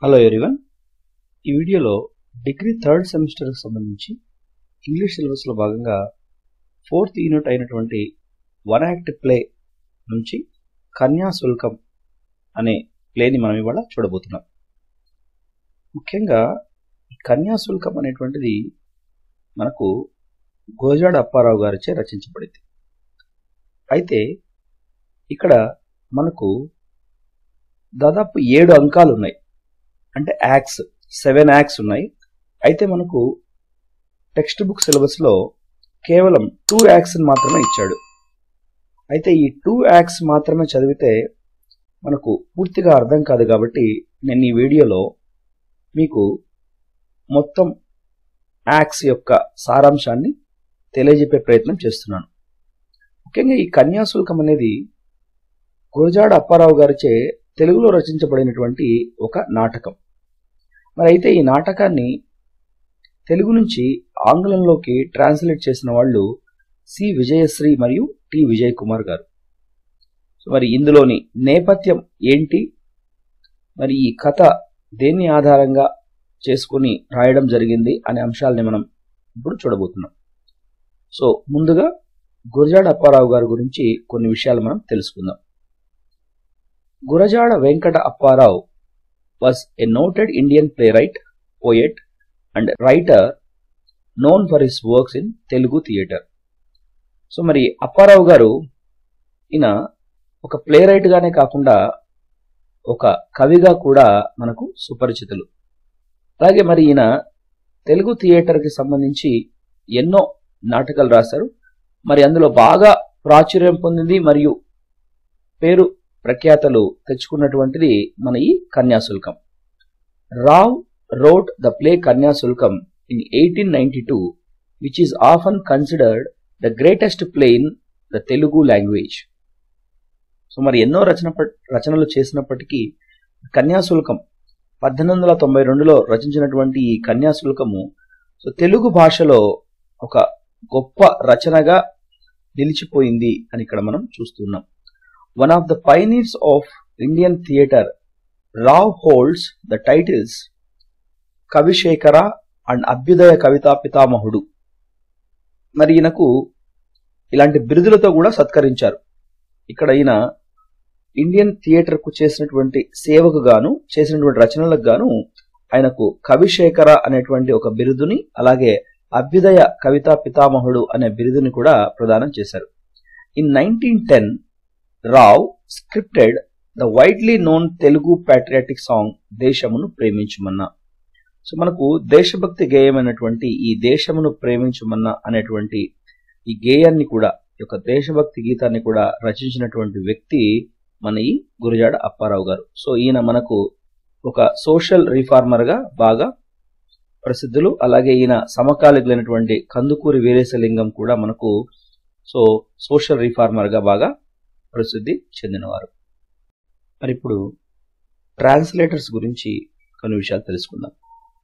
Hello everyone, ఈ వీడియోలో degree third సెమిస్టర్కి సంబంధించి ఇంగ్లీష్ సిలబస్లో భాగంగా ఫోర్త్ యూనిట్ అయినటువంటి వన్ యాక్ట్ ప్లే నుంచి కన్యాశుల్కం అనే ప్లేని మనం ఇవాళ చూడబోతున్నాం. ముఖ్యంగా ఈ కన్యాశుల్కం అనేటువంటిది మనకు గురజాడ అప్పారావు గారిచే రచించబడింది. అయితే ఇక్కడ మనకు దాదాపు 7 అంకాలు ఉన్నాయి, అంటే యాక్ట్స్ 7 యాక్ట్స్ ఉన్నాయి. అయితే మనకు టెక్స్ట్ బుక్ సిలబస్లో కేవలం 2 యాక్ట్స్ మాత్రమే ఇచ్చాడు. అయితే ఈ 2 యాక్ట్స్ మాత్రమే చదివితే మనకు పూర్తిగా అర్థం కాదు, కాబట్టి నేను ఈ వీడియోలో మీకు మొత్తం యాక్ట్స్ యొక్క సారాంశాన్ని తెలియజెప్పే ప్రయత్నం చేస్తున్నాను. ముఖ్యంగా ఈ కన్యాశుల్కం అనేది గురజాడ అప్పారావు గారిచే తెలుగులో రచించబడినటువంటి ఒక నాటకం. మరి అయితే ఈ నాటకాన్ని తెలుగు నుంచి ఆంగ్లంలోకి ట్రాన్స్లేట్ చేసిన వాళ్ళు సి విజయశ్రీ మరియు టి విజయ్ కుమార్ గారు. మరి ఇందులోని నేపథ్యం ఏంటి, మరి ఈ కథ దేన్ని ఆధారంగా చేసుకుని రాయడం జరిగింది అనే అంశాలని మనం ఇప్పుడు చూడబోతున్నాం. సో ముందుగా గురజాడ అప్పారావు గారి గురించి కొన్ని విషయాలు మనం తెలుసుకుందాం. Gurajada Venkata Apparao was a noted Indian playwright, poet and writer known for his works in Telugu theatre. So మరి అప్పారావు గారు ఈయన ఒక ప్లేరైట్ గానే కాకుండా ఒక కవిగా కూడా మనకు సుపరిచితులు. అలాగే మరి ఈయన తెలుగు థియేటర్కి సంబంధించి ఎన్నో నాటకాలు రాశారు. మరి అందులో బాగా ప్రాచుర్యం పొందింది మరియు పేరు ప్రఖ్యాతలు తెచ్చుకున్నటువంటిది మన ఈ Kanyasulkam. Rao wrote the play Kanyashulkam in 1892, which is often considered the greatest play in the Telugu language. So మరి ఎన్నో రచనలు చేసినప్పటికీ కన్యాశుల్కం 1892లో రచించినటువంటి ఈ కన్యాశుల్కము సో తెలుగు భాషలో ఒక గొప్ప రచనగా నిలిచిపోయింది అని ఇక్కడ మనం చూస్తున్నాం. One of the pioneers of Indian theatre, Rao holds the titles Kavishekara and Abhyudaya Kavita Pitamahudu. మరి ఈయనకు ఇలాంటి బిరుదులతో కూడా సత్కరించారు. ఇక్కడ ఈయన ఇండియన్ థియేటర్ కు చేసినటువంటి సేవకు గాను, చేసినటువంటి రచనలకు గాను ఆయనకు కవిశేఖర అనేటువంటి ఒక బిరుదుని, అలాగే అభ్యుదయ కవితా పితామహుడు అనే బిరుదుని కూడా ప్రదానం చేశారు. In 1910 Rao scripted the widely known Telugu patriotic song దేశమును ప్రేమించుమన్నా. సో మనకు దేశభక్తి గేయమైనటువంటి ఈ దేశమును ప్రేమించుమన్నా అనేటువంటి ఈ గేయాన్ని కూడా, ఈ యొక్క దేశభక్తి గీతాన్ని కూడా రచించినటువంటి వ్యక్తి మన ఈ గురజాడ అప్పారావు గారు. సో ఈయన మనకు ఒక సోషల్ రిఫార్మర్ గా బాగా ప్రసిద్ధులు. అలాగే ఈయన సమకాలికులైనటువంటి కందుకూరి వీరేశలింగం కూడా మనకు సో సోషల్ రిఫార్మర్ గా బాగా ప్రసిద్ధి చెందినవారు. మరి ఇప్పుడు ట్రాన్స్లేటర్స్ గురించి కొన్ని విషయాలు తెలుసుకుందాం.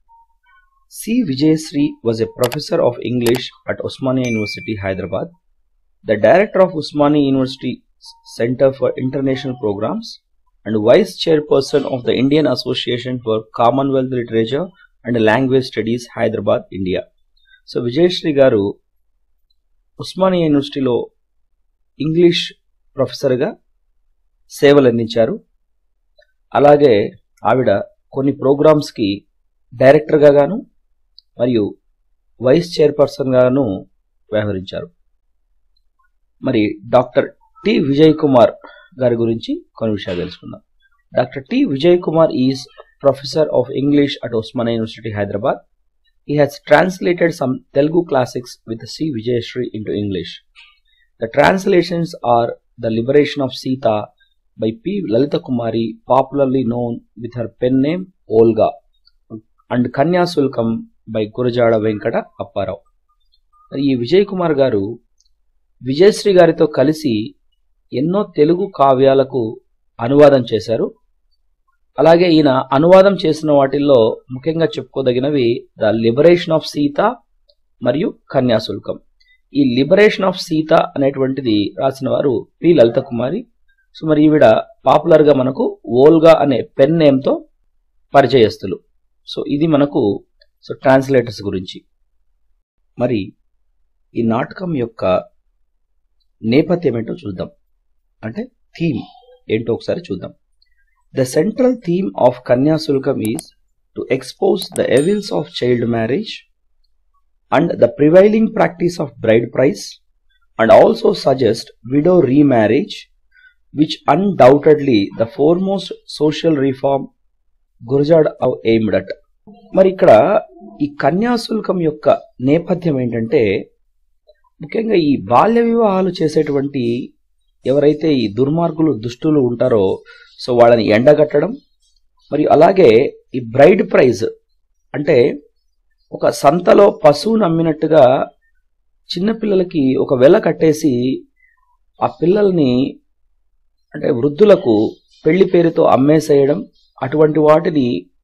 C Vijayasree was a professor of English at Osmania university Hyderabad, the director of Osmania university centre for international programmes and vice chairperson of the Indian association for Commonwealth literature and language studies Hyderabad, India. So Vijayasree garu ఉస్మానియా యూనివర్సిటీలో English ప్రొఫెసర్గా సేవలు అందించారు. అలాగే ఆవిడ కొన్ని ప్రోగ్రామ్స్కి డైరెక్టర్గా గాను మరియు వైస్ చైర్పర్సన్ గాను వ్యవహరించారు. మరి డాక్టర్ టి విజయ్ కుమార్ గారి గురించి కొన్ని విషయాలు తెలుసుకుందాం. Doctor T Vijay Kumar is professor of English at Osmania university Hyderabad. He has translated some Telugu classics with C. Vijayashree into English. The translations are The Liberation of Sita by P. Lalita Kumari, popularly known with her pen name Olga, and Kanyashulkam by Gurajada Venkata Apparao. ఈ విజయ్ కుమార్ గారు విజయశ్రీ గారితో కలిసి ఎన్నో తెలుగు కావ్యాలకు అనువాదం చేశారు. అలాగే ఈయన అనువాదం చేసిన వాటిల్లో ముఖ్యంగా చెప్పుకోదగినవి ద లిబరేషన్ ఆఫ్ సీత మరియు కన్యాశుల్కం. ఈ లిబరేషన్ ఆఫ్ సీత అనేటువంటిది రాసిన వారు పి లలిత కుమారి. సో మరి ఈవిడ పాపులర్ గా మనకు ఓల్గా అనే పెన్ నేమ్ తో పరిచయస్తులు. సో ఇది మనకు ట్రాన్స్లేటర్స్ గురించి. మరి ఈ నాటకం యొక్క నేపథ్యం ఏంటో చూద్దాం, అంటే థీమ్ ఏంటో ఒకసారి చూద్దాం. The central theme of Kanyasulkam is to expose the evils of child marriage and the prevailing practice of bride price and also suggest widow remarriage, which undoubtedly the foremost social reform Gurajada aimed at. మరి ఇక్కడ ఈ కన్యాశుల్కం యొక్క నేపథ్యం ఏంటంటే, ముఖ్యంగా ఈ బాల్య వివాహాలు చేసేటువంటి ఎవరైతే ఈ దుర్మార్గులు దుష్టులు ఉంటారో సో వాళ్ళని ఎండగట్టడం, మరియు అలాగే ఈ బ్రైడ్ ప్రైజ్ అంటే ఒక సంతలో పశువును అమ్మినట్టుగా చిన్నపిల్లలకి ఒక వెల కట్టేసి ఆ పిల్లల్ని అంటే వృద్ధులకు పెళ్లి పేరుతో అమ్మేసేయడం, అటువంటి వాటిని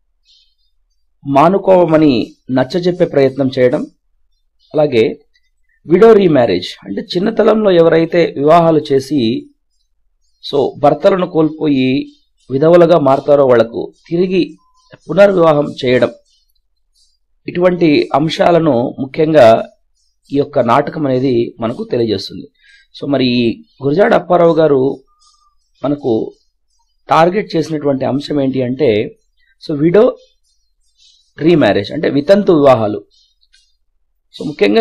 మానుకోవమని నచ్చజెప్పే ప్రయత్నం చేయడం. అలాగే విడో రీమ్యారేజ్ అంటే చిన్నతనంలో ఎవరైతే వివాహాలు చేసి సో భర్తలను కోల్పోయి విధవులుగా మారతారో వాళ్లకు తిరిగి పునర్వివాహం చేయడం. ఇటువంటి అంశాలను ముఖ్యంగా ఈ యొక్క నాటకం అనేది మనకు తెలియజేస్తుంది. సో మరి గురజాడ అప్పారావు గారు మనకు టార్గెట్ చేసినటువంటి అంశం ఏంటి అంటే, సో విడో రీమ్యారేజ్ అంటే వితంతు వివాహాలు. సో ముఖ్యంగా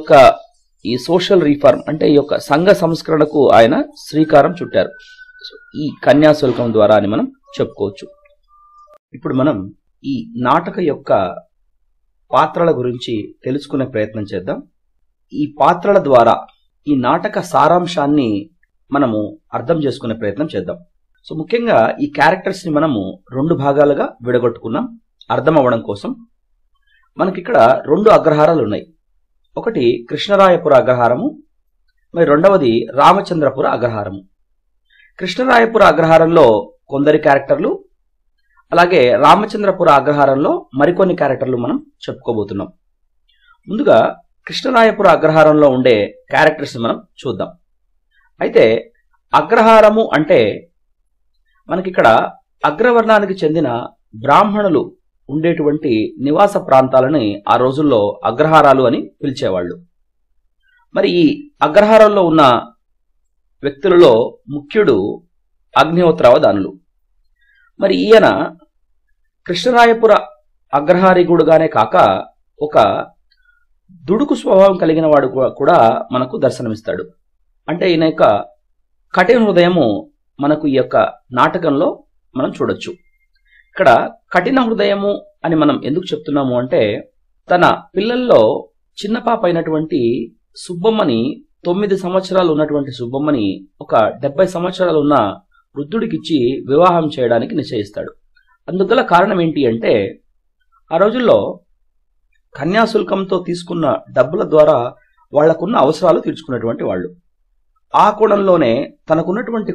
ఈ సోషల్ రిఫార్మ్ అంటే ఈ యొక్క సంఘ సంస్కరణకు ఆయన శ్రీకారం చుట్టారు. సో ఈ కన్యాశుల్కం ద్వారా అని మనం చెప్పుకోవచ్చు. ఇప్పుడు మనం ఈ నాటక యొక్క పాత్రల గురించి తెలుసుకునే ప్రయత్నం చేద్దాం. ఈ పాత్రల ద్వారా ఈ నాటక సారాంశాన్ని మనము అర్థం చేసుకునే ప్రయత్నం చేద్దాం. సో ముఖ్యంగా ఈ క్యారెక్టర్స్ ని మనము 2 భాగాలుగా విడగొట్టుకున్నాం అర్థం అవ్వడం కోసం. మనకిక్కడ 2 అగ్రహారాలు ఉన్నాయి. ఒకటి కృష్ణరాయపుర అగ్రహారము, మరి రెండవది రామచంద్రపుర అగ్రహారము. కృష్ణరాయపుర అగ్రహారంలో కొందరి క్యారెక్టర్లు, అలాగే రామచంద్రపుర అగ్రహారంలో మరికొన్ని క్యారెక్టర్లు మనం చెప్పుకోబోతున్నాం. ముందుగా కృష్ణరాయపుర అగ్రహారంలో ఉండే క్యారెక్టర్స్ మనం చూద్దాం. అయితే అగ్రహారము అంటే మనకిక్కడ అగ్రవర్ణానికి చెందిన బ్రాహ్మణులు ఉండేటువంటి నివాస ప్రాంతాలని ఆ రోజుల్లో అగ్రహారాలు అని పిలిచేవాళ్ళు. మరి ఈ అగ్రహారంలో ఉన్న వ్యక్తులలో ముఖ్యుడు అగ్నిహోత్రావధానులు. మరి ఈయన కృష్ణరాయపుర అగ్రహారికుడుగానే కాక ఒక దుడుకు స్వభావం కలిగిన వాడు కూడా మనకు దర్శనమిస్తాడు. అంటే ఈయన యొక్క కఠిన హృదయము మనకు ఈ యొక్క నాటకంలో మనం చూడొచ్చు. ఇక్కడ కఠిన హృదయము అని మనం ఎందుకు చెప్తున్నాము అంటే, తన పిల్లల్లో చిన్న పాప అయినటువంటి సుబ్బమ్మని 9 సంవత్సరాలు ఉన్నటువంటి సుబ్బమ్మని ఒక 70 సంవత్సరాలు ఉన్న వృద్ధుడికిచ్చి వివాహం చేయడానికి నిశ్చయిస్తాడు. అందుగల కారణం ఏంటి అంటే, ఆ రోజుల్లో కన్యాశుల్కంతో తీసుకున్న డబ్బుల ద్వారా వాళ్లకున్న అవసరాలు తీర్చుకున్నటువంటి వాళ్ళు. ఆ కోణంలోనే తనకున్నటువంటి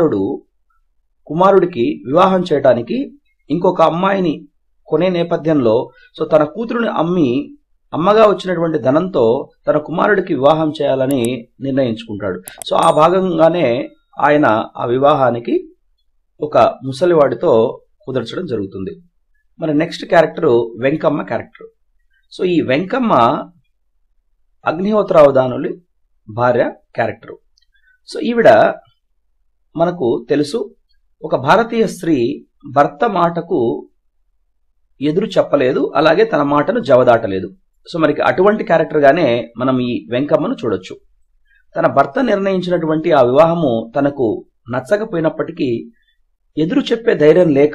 కుమారుడికి వివాహం చేయడానికి ఇంకొక అమ్మాయిని కొనే నేపథ్యంలో సో తన కూతురుని అమ్మి అమ్మగా వచ్చినటువంటి ధనంతో తన కుమారుడికి వివాహం చేయాలని నిర్ణయించుకుంటాడు. సో ఆ భాగంగానే ఆయన ఆ వివాహానికి ఒక ముసలివాడితో కుదర్చడం జరుగుతుంది. మరి next character Venkamma character. So ఈ వెంకమ్మ అగ్నిహోత్రావధానులి భార్య క్యారెక్టర్. సో ఈవిడ మనకు తెలుసు, ఒక భారతీయ స్త్రీ భర్త మాటకు ఎదురు చెప్పలేదు, అలాగే తన మాటను జవదాటలేదు. సో మనకి అటువంటి క్యారెక్టర్ గానే మనం ఈ వెంకమ్మను చూడొచ్చు. తన భర్త నిర్ణయించినటువంటి ఆ వివాహము తనకు నచ్చకపోయినప్పటికీ ఎదురు చెప్పే ధైర్యం లేక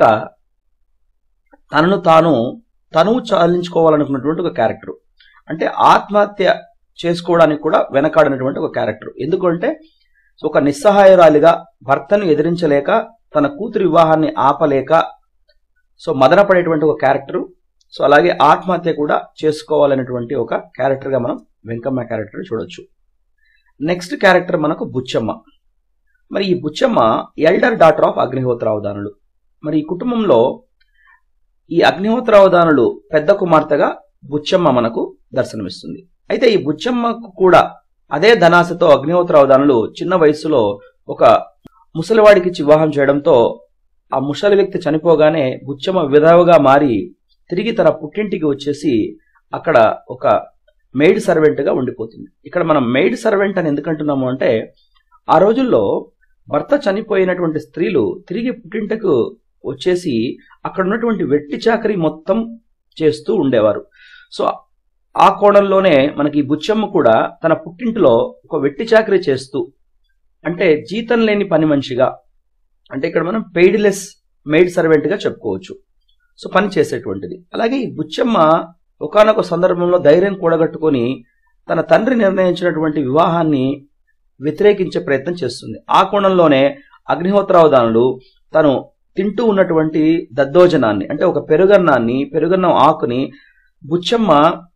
తనువు చాలించుకోవాలనుకున్నటువంటి ఒక క్యారెక్టర్. అంటే ఆత్మహత్య చేసుకోవడానికి కూడా వెనకాడినటువంటి ఒక క్యారెక్టర్. ఎందుకంటే ఒక నిస్సహాయురాలిగా భర్తను ఎదిరించలేక తన కూతురి వివాహాన్ని ఆపలేక సో మదనపడేటువంటి ఒక క్యారెక్టర్. సో అలాగే ఆత్మహత్య కూడా చేసుకోవాలనేటువంటి ఒక క్యారెక్టర్గా మనం వెంకమ్మ క్యారెక్టర్ చూడొచ్చు. నెక్స్ట్ క్యారెక్టర్ మనకు బుచ్చమ్మ. మరి ఈ Buchamma elder daughter of Agnihotravadhanulu. మరి ఈ కుటుంబంలో ఈ అగ్నిహోత్రావధానులు పెద్ద కుమార్తెగా బుచ్చమ్మ మనకు దర్శనమిస్తుంది. అయితే ఈ బుచ్చమ్మకు కూడా అదే ధనాశతో అగ్నిహోత్రావధానులు చిన్న వయస్సులో ఒక ముసలివాడికి వివాహం చేయడంతో ఆ ముసలి వ్యక్తి చనిపోగానే బుచ్చమ్మ విధవగా మారి తిరిగి తన పుట్టింటికి వచ్చేసి అక్కడ ఒక మెయిడ్ సర్వెంట్ గా ఉండిపోతుంది. ఇక్కడ మనం మెయిడ్ సర్వెంట్ అని ఎందుకంటున్నాము అంటే ఆ రోజుల్లో భర్త చనిపోయినటువంటి స్త్రీలు తిరిగి పుట్టింటకు వచ్చేసి అక్కడ ఉన్నటువంటి వెట్టి చాకరీ మొత్తం చేస్తూ ఉండేవారు. సో ఆ కోణంలోనే మనకి బుచ్చమ్మ కూడా తన పుట్టింటిలో ఒక వెట్టి చాకరీ చేస్తూ, అంటే జీతం లేని పని మనిషిగా, అంటే ఇక్కడ మనం పెయిడ్లెస్ మెయిడ్ సర్వెంట్ గా చెప్పుకోవచ్చు. సో పని చేసేటువంటిది. అలాగే ఈ బుచ్చమ్మ ఒకానొక సందర్భంలో ధైర్యం కూడగట్టుకొని తన తండ్రి నిర్ణయించినటువంటి వివాహాన్ని వ్యతిరేకించే ప్రయత్నం చేస్తుంది. ఆ కోణంలోనే అగ్నిహోత్రావధానులు తను తింటూ ఉన్నటువంటి దద్దోజనాన్ని, అంటే ఒక పెరుగన్నం ఆకుని బుచ్చమ్మ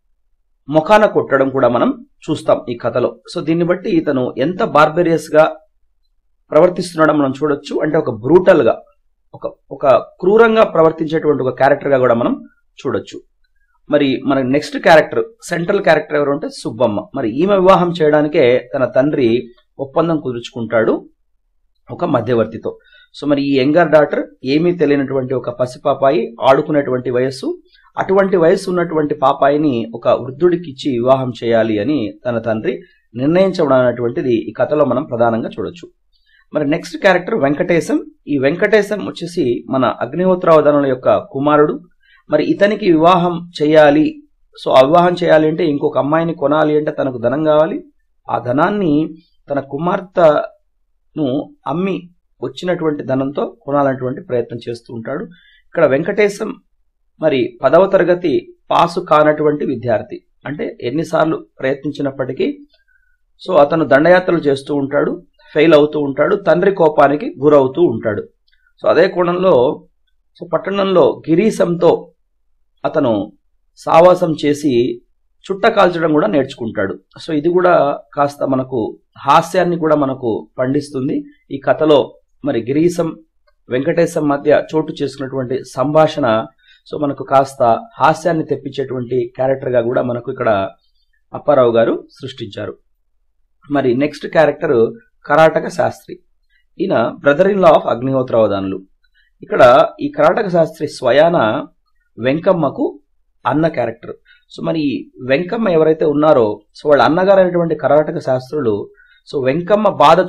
ముఖాన కొట్టడం కూడా మనం చూస్తాం ఈ కథలో. సో దీన్ని బట్టి ఇతను ఎంత బార్బేరియస్ గా ప్రవర్తిస్తున్నాడో మనం చూడొచ్చు. అంటే ఒక బ్రూటల్ గా, ఒక క్రూరంగా ప్రవర్తించేటువంటి ఒక క్యారెక్టర్ గా కూడా మనం చూడొచ్చు. మరి మన నెక్స్ట్ క్యారెక్టర్, సెంట్రల్ క్యారెక్టర్ ఎవరు అంటే సుబ్బమ్మ. మరి ఈమె వివాహం చేయడానికే తన తండ్రి ఒప్పందం కుదుర్చుకుంటాడు ఒక మధ్యవర్తితో. సో మరి ఈ యంగర్ డాటర్ ఏమీ తెలియనటువంటి ఒక పసిపాపాయి, ఆడుకునేటువంటి వయస్సు, అటువంటి వయస్సు ఉన్నటువంటి పాపాయిని ఒక వృద్ధుడికి ఇచ్చి వివాహం చేయాలి అని తన తండ్రి నిర్ణయించడం అనేటువంటిది ఈ కథలో మనం ప్రధానంగా చూడొచ్చు. మరి నెక్స్ట్ క్యారెక్టర్ వెంకటేశం. ఈ వెంకటేశం వచ్చేసి మన అగ్నిహోత్రావధానుల యొక్క కుమారుడు. మరి ఇతనికి వివాహం చేయాలి. సో ఆ వివాహం చేయాలి అంటే ఇంకొక అమ్మాయిని కొనాలి అంటే తనకు ధనం కావాలి. ఆ ధనాన్ని తన కుమార్తెను అమ్మి వచ్చినటువంటి ధనంతో కొనాలన్నటువంటి ప్రయత్నం చేస్తూ ఉంటాడు. ఇక్కడ వెంకటేశం మరి 10వ తరగతి పాసు కానటువంటి విద్యార్థి. అంటే ఎన్నిసార్లు ప్రయత్నించినప్పటికీ సో అతను దండయాత్రలు చేస్తూ ఉంటాడు, ఫెయిల్ అవుతూ ఉంటాడు, తండ్రి కోపానికి గురవుతూ ఉంటాడు. సో అదే కోణంలో సో పట్టణంలో గిరీశంతో అతను సావాసం చేసి చుట్ట కాల్చడం కూడా నేర్చుకుంటాడు. సో ఇది కూడా కాస్త మనకు హాస్యాన్ని కూడా మనకు పండిస్తుంది ఈ కథలో. మరి గిరీశం వెంకటేశం మధ్య చోటు చేసుకున్నటువంటి సంభాషణ సో మనకు కాస్త హాస్యాన్ని తెప్పించేటువంటి క్యారెక్టర్ గా కూడా మనకు ఇక్కడ అప్పారావు గారు సృష్టించారు. మరి నెక్స్ట్ క్యారెక్టర్ కరాటక శాస్త్రి. ఈయన brother in law of Agnihotravadhanulu. ఇక్కడ ఈ కరాటక శాస్త్రి స్వయాన వెంకమ్మకు అన్న క్యారెక్టర్. సో మరి వెంకమ్మ ఎవరైతే ఉన్నారో సో వాళ్ళ అన్నగారు అయినటువంటి కరాటక శాస్త్రులు సో వెంకమ్మ బాధ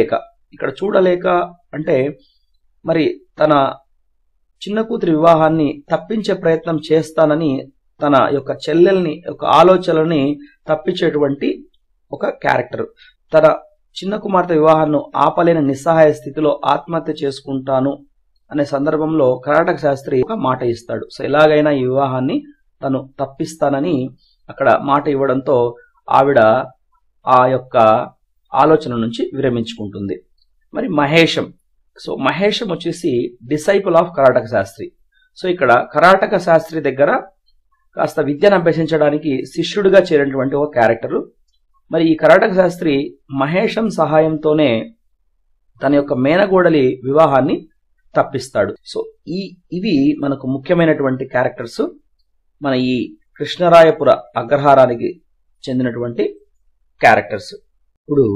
చూడలేక అంటే మరి తన చిన్న కూతురి వివాహాన్ని తప్పించే ప్రయత్నం చేస్తానని తన యొక్క చెల్లెల్ని యొక్క ఆలోచనని తప్పించేటువంటి ఒక క్యారెక్టర్. తన చిన్న కుమార్తె వివాహాన్ని ఆపలేని నిస్సహాయ స్థితిలో ఆత్మహత్య చేసుకుంటాను అనే సందర్భంలో కరాటక శాస్త్రి ఒక మాట ఇస్తాడు. సో ఎలాగైనా ఈ వివాహాన్ని తను తప్పిస్తానని అక్కడ మాట ఇవ్వడంతో ఆవిడ ఆ యొక్క ఆలోచన నుంచి విరమించుకుంటుంది. మరి మహేశం. సో మహేశం వచ్చేసి disciple of Karataka Sastri. So ఇక్కడ కరాటక శాస్త్రి దగ్గర కాస్త విద్యను అభ్యసించడానికి శిష్యుడిగా చేరినటువంటి ఒక క్యారెక్టర్. మరి ఈ కరాటక శాస్త్రి మహేశం సహాయంతోనే తన యొక్క మేనగోడలి వివాహాన్ని తప్పిస్తాడు. సో ఇవి మనకు ముఖ్యమైనటువంటి క్యారెక్టర్స్ మన ఈ కృష్ణరాయపుర అగ్రహారానికి చెందినటువంటి క్యారెక్టర్స్. ఇప్పుడు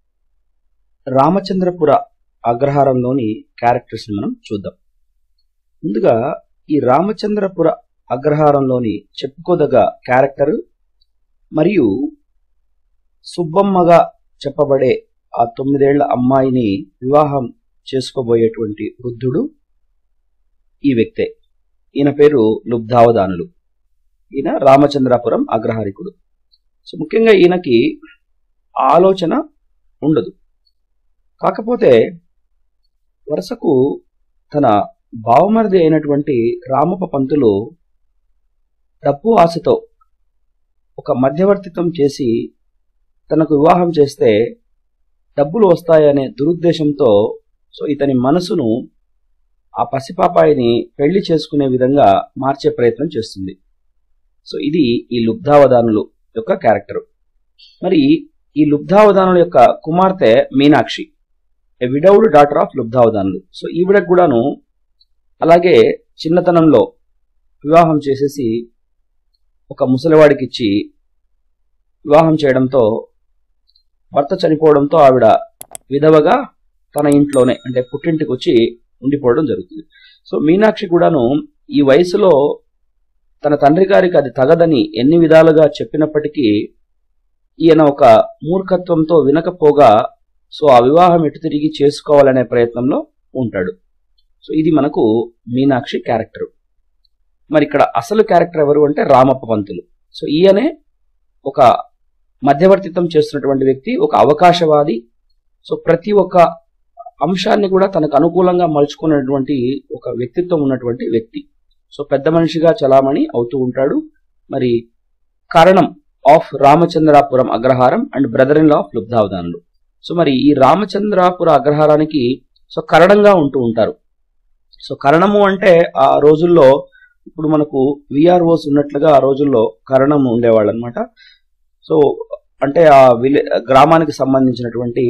రామచంద్రపుర అగ్రహారంలోని క్యారెక్టర్స్ మనం చూద్దాం. ముందుగా ఈ రామచంద్రపుర అగ్రహారంలోని చెప్పుకోదగ్గ క్యారెక్టర్ మరియు సుబ్బమ్మగా చెప్పబడే ఆ 9 ఏళ్ల అమ్మాయిని వివాహం చేసుకోబోయేటువంటి వృద్ధుడు ఈ వ్యక్తే. ఈయన పేరు లుబ్ధావధానులు. ఈయన రామచంద్రపురం అగ్రహారికుడు. సో ముఖ్యంగా ఈయనకి ఆలోచన ఉండదు. కాకపోతే వరుసకు తన బావమరిది అయినటువంటి రామప్ప పంతులు డబ్బు ఆశతో ఒక మధ్యవర్తిత్వం చేసి తనకు వివాహం చేస్తే డబ్బులు వస్తాయనే దురుద్దేశంతో సో ఇతని మనసును ఆ పసిపాపాయిని పెళ్లి చేసుకునే విధంగా మార్చే ప్రయత్నం చేస్తుంది. సో ఇది ఈ లుబ్ధావధానులు యొక్క క్యారెక్టర్. మరి ఈ లుబ్ధావధానుల యొక్క కుమార్తె Meenakshi, a widowed daughter of Lubdhavadhanulu. So ఈవిడకు కూడాను అలాగే చిన్నతనంలో వివాహం చేసేసి ఒక ముసలివాడికి ఇచ్చి వివాహం చేయడంతో భర్త చనిపోవడంతో ఆవిడ విధవగా తన ఇంట్లోనే అంటే పుట్టింటికి వచ్చి ఉండిపోవడం జరుగుతుంది. సో మీనాక్షి కూడాను ఈ వయసులో తన తండ్రి గారికి అది తగదని ఎన్ని విధాలుగా చెప్పినప్పటికీ ఈయన ఒక మూర్ఖత్వంతో వినకపోగా సో ఆ వివాహం ఎటు తిరిగి చేసుకోవాలనే ప్రయత్నంలో ఉంటాడు. సో ఇది మనకు మీనాక్షి క్యారెక్టర్. మరి ఇక్కడ అసలు క్యారెక్టర్ ఎవరు అంటే రామప్ప పంతులు. సో ఈయనే ఒక మధ్యవర్తిత్వం చేస్తున్నటువంటి వ్యక్తి, ఒక అవకాశవాది. సో ప్రతి ఒక్క అంశాన్ని కూడా తనకు అనుకూలంగా మలుచుకున్నటువంటి ఒక వ్యక్తిత్వం ఉన్నటువంటి వ్యక్తి. సో పెద్ద మనిషిగా చలామణి అవుతూ ఉంటాడు. మరి కారణం of Ramachandrapuram Agraharam and brother in law of Lubdhavadhanulu. So మరి ఈ రామచంద్రాపుర అగ్రహారానికి సో కరణంగా ఉంటూ ఉంటారు. సో కరణము అంటే ఆ రోజుల్లో ఇప్పుడు మనకు విఆర్ఓస్ ఉన్నట్లుగా ఆ రోజుల్లో కరణం ఉండేవాళ్ళు అనమాట. సో అంటే ఆ గ్రామానికి సంబంధించినటువంటి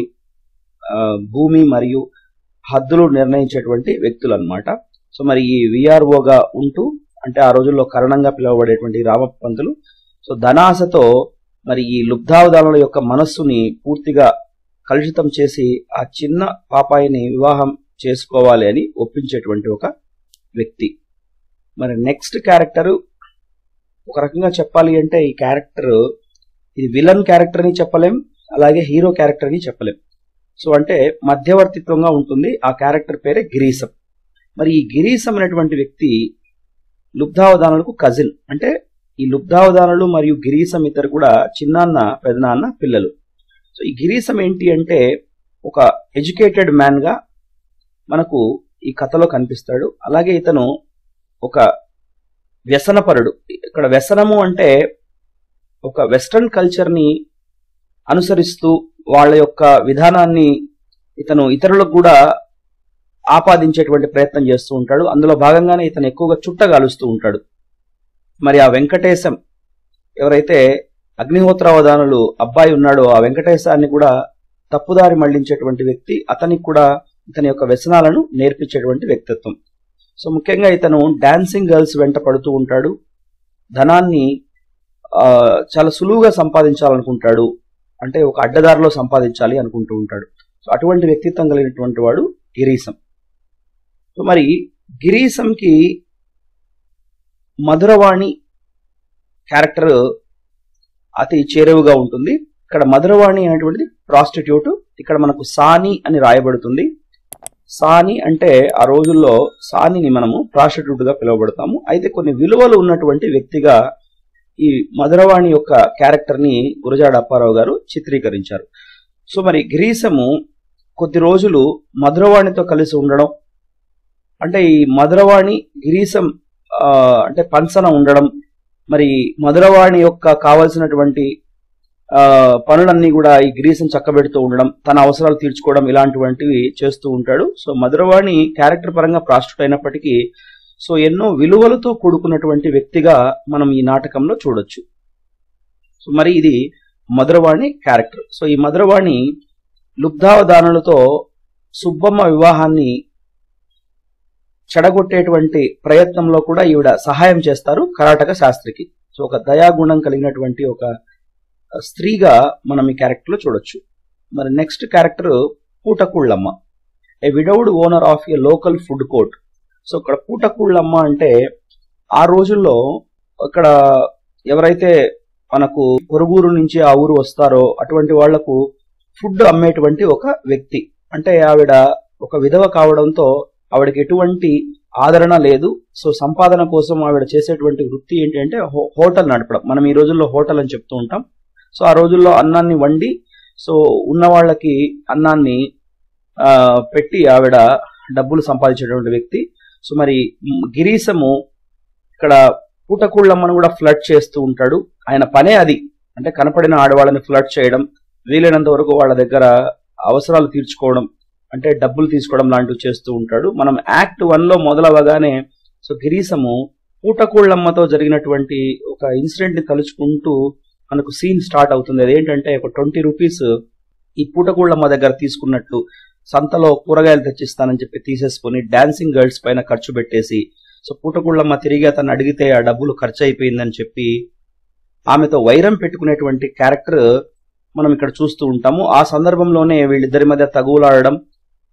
భూమి మరియు హద్దులు నిర్ణయించేటువంటి వ్యక్తులు అనమాట. సో మరి ఈ విఆర్ఓగా ఉంటూ అంటే ఆ రోజుల్లో కరణంగా పిలువబడేటువంటి రామప్ప పంతులు సో ధనాశతో మరి ఈ లుబ్ధావధానుల యొక్క మనస్సుని పూర్తిగా కలుషితం చేసి ఆ చిన్న పాపాయిని వివాహం చేసుకోవాలి అని ఒప్పించేటువంటి ఒక వ్యక్తి. మరి నెక్స్ట్ క్యారెక్టర్ ఒక రకంగా చెప్పాలి అంటే ఈ క్యారెక్టర్ ఇది విలన్ క్యారెక్టర్ అని చెప్పలేం, అలాగే హీరో క్యారెక్టర్ అని చెప్పలేం. సో అంటే మధ్యవర్తిత్వంగా ఉంటుంది. ఆ క్యారెక్టర్ పేరే గిరీశం. మరి ఈ గిరీశం అనేటువంటి వ్యక్తి లుబ్ధావధానులకు కజిన్. అంటే ఈ లుబ్ధావధానులు మరియు గిరీశం ఇద్దరు కూడా చిన్నాన్న పెదనాన్న పిల్లలు. సో ఈ గిరీశం ఏంటి అంటే ఒక ఎడ్యుకేటెడ్ మ్యాన్ గా మనకు ఈ కథలో కనిపిస్తాడు. అలాగే ఇతను ఒక వ్యసనపరుడు. ఇక్కడ వ్యసనము అంటే ఒక వెస్ట్రన్ కల్చర్ ని అనుసరిస్తూ వాళ్ళ యొక్క విధానాన్ని ఇతను ఇతరులకు కూడా ఆపాదించేటువంటి ప్రయత్నం చేస్తూ ఉంటాడు. అందులో భాగంగానే ఇతను ఎక్కువగా చుట్టగాలుస్తూ ఉంటాడు. మరి ఆ వెంకటేశం ఎవరైతే అగ్నిహోత్రావధానులు అబ్బాయి ఉన్నాడో ఆ వెంకటేశాన్ని కూడా తప్పుదారి మళ్లించేటువంటి వ్యక్తి. అతనికి కూడా ఇతని యొక్క వ్యసనాలను నేర్పించేటువంటి వ్యక్తిత్వం. సో ముఖ్యంగా ఇతను డాన్సింగ్ గర్ల్స్ వెంట పడుతూ ఉంటాడు. ధనాన్ని చాలా సులువుగా సంపాదించాలనుకుంటాడు. అంటే ఒక అడ్డదారిలో సంపాదించాలి అనుకుంటూ ఉంటాడు. సో అటువంటి వ్యక్తిత్వం కలిగినటువంటి వాడు గిరీశం. సో మరి గిరీశంకి మధురవాణి క్యారెక్టర్ అతి చేరువుగా ఉంటుంది. ఇక్కడ మధురవాణి అనేటువంటిది ప్రాస్టిట్యూట్. ఇక్కడ మనకు సాని అని రాయబడుతుంది. సాని అంటే ఆ రోజుల్లో సానిని మనము ప్రాస్టిట్యూట్ గా పిలువబడతాము. అయితే కొన్ని విలువలు ఉన్నటువంటి వ్యక్తిగా ఈ మధురవాణి యొక్క క్యారెక్టర్ ని గురజాడ అప్పారావు గారు చిత్రీకరించారు. సో మరి గిరీశము కొద్ది రోజులు మధురవాణితో కలిసి ఉండడం, అంటే ఈ మధురవాణి గిరీశం అంటే పంచన ఉండడం, మరి మధురవాణి యొక్క కావలసినటువంటి పనులన్నీ కూడా ఈ గిరీశం చక్కబెడుతూ ఉండడం, తన అవసరాలు తీర్చుకోవడం, ఇలాంటివంటివి చేస్తూ ఉంటాడు. సో మధురవాణి క్యారెక్టర్ పరంగా ప్రాస్టిట్యూట్ అయినప్పటికీ సో ఎన్నో విలువలతో కూడుకున్నటువంటి వ్యక్తిగా మనం ఈ నాటకంలో చూడొచ్చు. సో మరి ఇది మధురవాణి క్యారెక్టర్. సో ఈ మధురవాణి లుబ్ధావధానులతో సుబ్బమ్మ వివాహాన్ని చెడగొట్టేటువంటి ప్రయత్నంలో కూడా ఈవిడ సహాయం చేస్తారు కరాటక శాస్త్రికి. సో ఒక దయాగుణం కలిగినటువంటి ఒక స్త్రీగా మనం ఈ క్యారెక్టర్ లో చూడొచ్చు. మరి next character Putakoollamma, a widowed owner of a local food court. So ఇక్కడ పూటకూళ్ళమ్మ అంటే ఆ రోజుల్లో ఇక్కడ ఎవరైతే మనకు పొరుగురు నుంచి ఆ ఊరు వస్తారో అటువంటి వాళ్లకు ఫుడ్ అమ్మేటువంటి ఒక వ్యక్తి. అంటే ఆవిడ ఒక విధవ కావడంతో ఆవిడకి ఎటువంటి ఆదరణ లేదు. సో సంపాదన కోసం ఆవిడ చేసేటువంటి వృత్తి ఏంటంటే హోటల్ నడపడం. మనం ఈ రోజుల్లో హోటల్ అని చెప్తూ ఉంటాం. సో ఆ రోజుల్లో అన్నాన్ని వండి సో ఉన్న వాళ్ళకి అన్నాన్ని పెట్టి ఆవిడ డబ్బులు సంపాదించేటువంటి వ్యక్తి. సో మరి గిరీశము ఇక్కడ పూటకూళ్ళమ్మను కూడా ఫ్లడ్ చేస్తూ ఉంటాడు. ఆయన పనే అది. అంటే కనపడిన ఆడవాళ్ళని ఫ్లడ్ చేయడం, వీలైనంత వరకు వాళ్ళ దగ్గర అవసరాలు తీర్చుకోవడం, అంటే డబ్బులు తీసుకోవడం లాంటివి చేస్తూ ఉంటాడు. మనం యాక్ట్ 1 లో మొదలవగానే సో గిరీశము పూటకూళ్ళమ్మతో జరిగినటువంటి ఒక ఇన్సిడెంట్ ని తలుచుకుంటూ మనకు సీన్ స్టార్ట్ అవుతుంది. అదేంటంటే ఒక 20 రూపీస్ ఈ పూటకూళ్ళమ్మ దగ్గర తీసుకున్నట్టు, సంతలో కూరగాయలు తెచ్చిస్తానని చెప్పి తీసేసుకుని డాన్సింగ్ గర్ల్స్ పైన ఖర్చు పెట్టేసి సో పూటకూళ్ళమ్మ తిరిగి అతను అడిగితే ఆ డబ్బులు ఖర్చు అయిపోయిందని చెప్పి ఆమెతో వైరం పెట్టుకునేటువంటి క్యారెక్టర్ మనం ఇక్కడ చూస్తూ ఉంటాము. ఆ సందర్భంలోనే వీళ్ళిద్దరి మధ్య తగువులాడడం,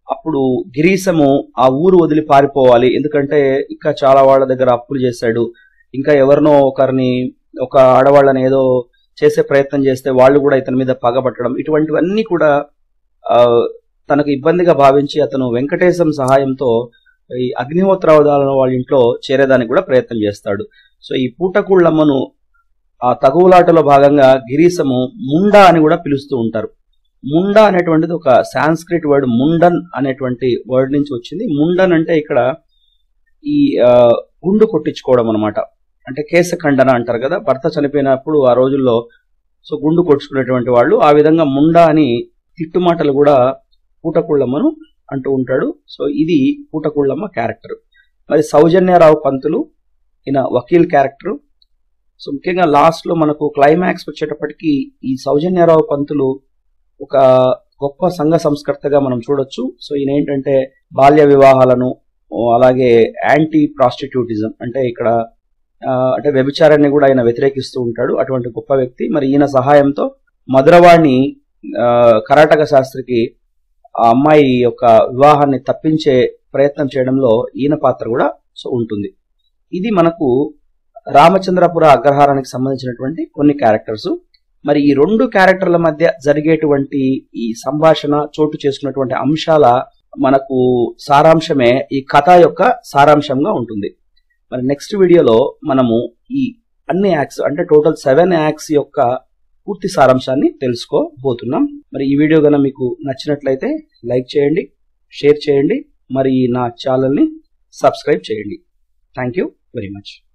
అప్పుడు గిరీశము ఆ ఊరు వదిలి పారిపోవాలి, ఎందుకంటే ఇంకా చాలా వాళ్ళ దగ్గర అప్పులు చేశాడు, ఇంకా ఎవరినో ఒక ఆడవాళ్ళని ఏదో చేసే ప్రయత్నం చేస్తే వాళ్ళు కూడా ఇతని మీద పగబట్టడం, ఇటువంటివన్నీ కూడా తనకు ఇబ్బందిగా భావించి అతను వెంకటేశం సహాయంతో ఈ అగ్నిహోత్రావధాలను వాళ్ళ ఇంట్లో చేరేదానికి కూడా ప్రయత్నం చేస్తాడు. సో ఈ పూటకూళ్ళమ్మను ఆ తగువులాటలో భాగంగా గిరీశము ముండా అని కూడా పిలుస్తూ ఉంటారు. ముండా అనేటువంటిది ఒక సాంస్క్రిట్ వర్డ్, ముండన్ అనేటువంటి వర్డ్ నుంచి వచ్చింది. ముండన్ అంటే ఇక్కడ ఈ గుండు కొట్టించుకోవడం అనమాట. అంటే కేశఖండన అంటారు కదా, భర్త చనిపోయినప్పుడు ఆ రోజుల్లో సో గుండు కొట్టుకునేటువంటి వాళ్ళు, ఆ విధంగా ముండా అని తిట్టుమాటలు కూడా పూటకూళ్ళమ్మను అంటూ ఉంటాడు. సో ఇది పూటకూళ్ళమ్మ క్యారెక్టర్. మరి సౌజన్యరావు పంతులు ఈయన వకీల్ క్యారెక్టర్. సో ముఖ్యంగా లాస్ట్ లో మనకు క్లైమాక్స్ వచ్చేటప్పటికి ఈ సౌజన్యరావు పంతులు ఒక గొప్ప సంఘ సంస్కర్తగా మనం చూడొచ్చు. సో ఈయన ఏంటంటే బాల్య వివాహాలను, అలాగే యాంటీ ప్రాస్టిట్యూటిజం అంటే ఇక్కడ అంటే వ్యభిచారాన్ని కూడా ఆయన వ్యతిరేకిస్తూ ఉంటాడు, అటువంటి గొప్ప వ్యక్తి. మరి ఈయన సహాయంతో మధురవాణి కరాటక శాస్త్రికి ఆ అమ్మాయి యొక్క వివాహాన్ని తప్పించే ప్రయత్నం చేయడంలో ఈయన పాత్ర కూడా సో ఉంటుంది. ఇది మనకు రామచంద్రపుర అగ్రహారానికి సంబంధించినటువంటి కొన్ని క్యారెక్టర్స్. మరి ఈ రెండు క్యారెక్టర్ల మధ్య జరిగేటువంటి ఈ సంభాషణ చోటు చేసుకున్నటువంటి అంశాల మనకు సారాంశమే ఈ కథ యొక్క సారాంశంగా ఉంటుంది. మరి నెక్స్ట్ వీడియోలో మనము ఈ అన్ని యాక్ట్స్ అంటే టోటల్ 7 యాక్ట్స్ యొక్క పూర్తి సారాంశాన్ని తెలుసుకోబోతున్నాం. మరి ఈ వీడియో కనుక మీకు నచ్చినట్లయితే లైక్ చేయండి, షేర్ చేయండి, మరి నా ఛానల్ని సబ్స్క్రైబ్ చేయండి. Thank you very much.